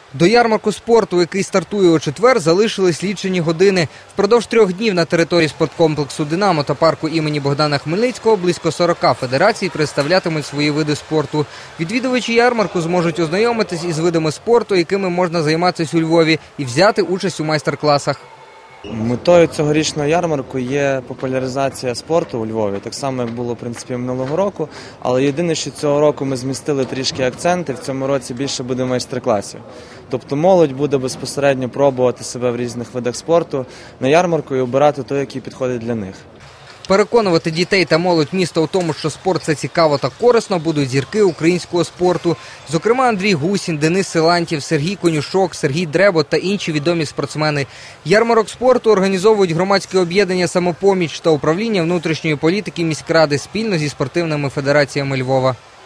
До ярмарку спорту, який стартує у четвер, залишились лічені години. Впродовж 3 днів на території спорткомплексу «Динамо» та парку імені Богдана Хмельницького близько 40 федерацій представлятимуть свої види спорту. Відвідувачі ярмарку зможуть ознайомитись із видами спорту, якими можна займатися у Львові, і взяти участь у майстер-класах. Метою цьогорічного ярмарку є популяризація спорту у Львові, так само, як було, в принципі, минулого року. Але єдине, що цього року ми змістили трішки акценти, в цьому році більше буде майстер-класів. Тобто молодь буде безпосередньо пробувати себе в різних видах спорту на ярмарку і обирати той, який підходить для них. Переконувати дітей та молодь міста у тому, що спорт – це цікаво та корисно, будуть зірки українського спорту. Зокрема, Андрій Гусін, Денис Силантьєв, Сергій Конюшок, Сергій Дребот та інші відомі спортсмени. Ярмарок спорту організовують громадське об'єднання «Самопоміч» та управління внутрішньої політики міськради спільно зі спортивними федераціями Львова.